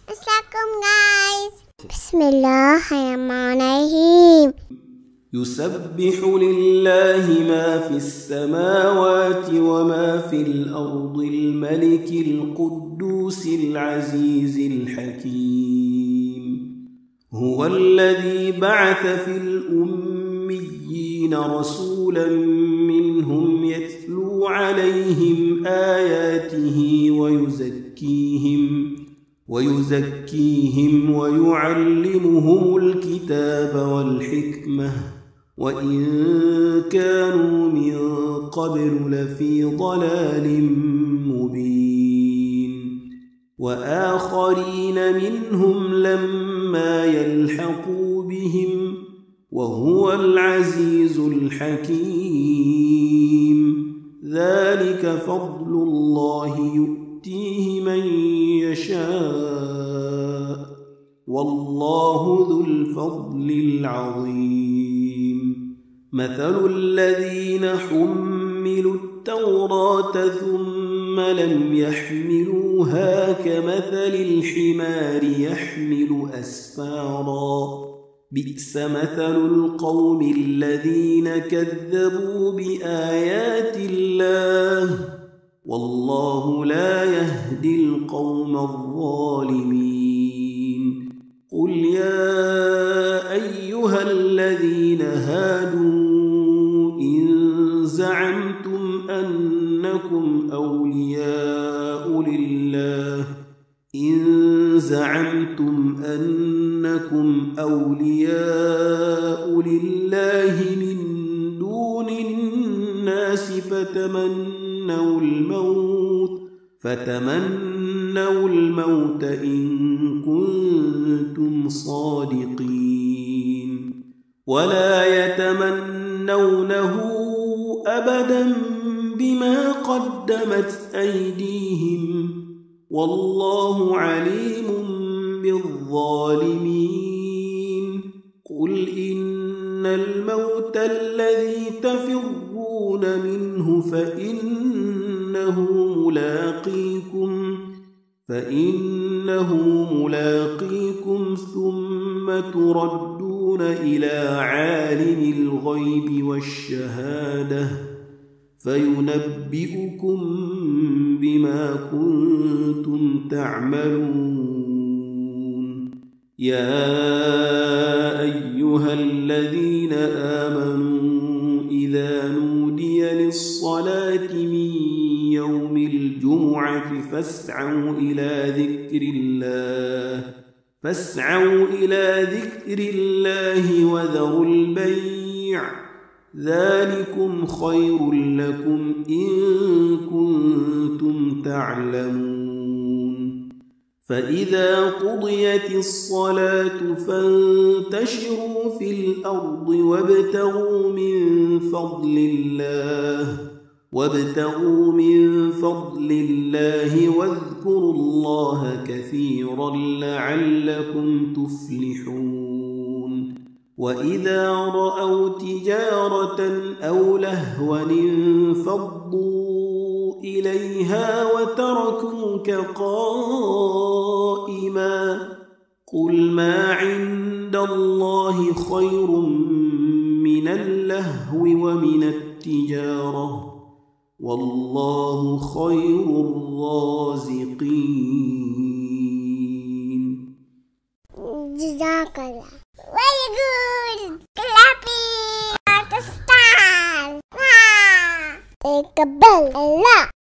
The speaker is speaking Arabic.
Assalamualaikum guys. Bismillahirrahmanirrahim. يسبح لله ما في السماوات وما في الأرض الملك القدوس العزيز الحكيم هو الذي بعث في الأميين رسولا منهم يتلو عليهم آياته ويزكيهم ويعلمهم الكتاب والحكمة وإن كانوا من قبل لفي ضلال مبين وآخرين منهم لما يلحقوا بهم وهو العزيز الحكيم ذلك فضل الله يؤتيه من يشاء والله ذو الفضل العظيم مثل الذين حملوا التوراة ثم لم يحملوها كمثل الحمار يحمل أسفارا بئس مثل القوم الذين كذبوا بآيات الله والله لا يهدي القوم الظالمين قل يا أيها الذين هادوا إن زعمتم أنكم أولياء لله من دون الناس فتمنوا الموت إن كنتم صادقين ولا يتمنونه أبدا بما قدمت أيديهم والله عليم بالظالمين قل إن الموت الذي تفرون منه فإنه ملاقيكم ثم تردون إلى عالم الغيب والشهادة فينبئكم بما كنتم تعملون يا أيها الذين آمنوا إذا نودي للصلاة من يوم الجمعة فاسعوا إلى ذكر الله وذروا البيع ذلكم خير لكم إن كنتم تعلمون فإذا قضيت الصلاة فانتشروا في الأرض وابتغوا من فضل الله واذكروا الله كثيرا لعلكم تفلحون وإذا رأوا تجارة أو لهوا انفضوا إليها وتركوك قائما قل ما عند الله خير من اللهو ومن التجارة والله خير الرازقين. جزاك الله. Very good. Clapping. Start. Take a bell. Allah.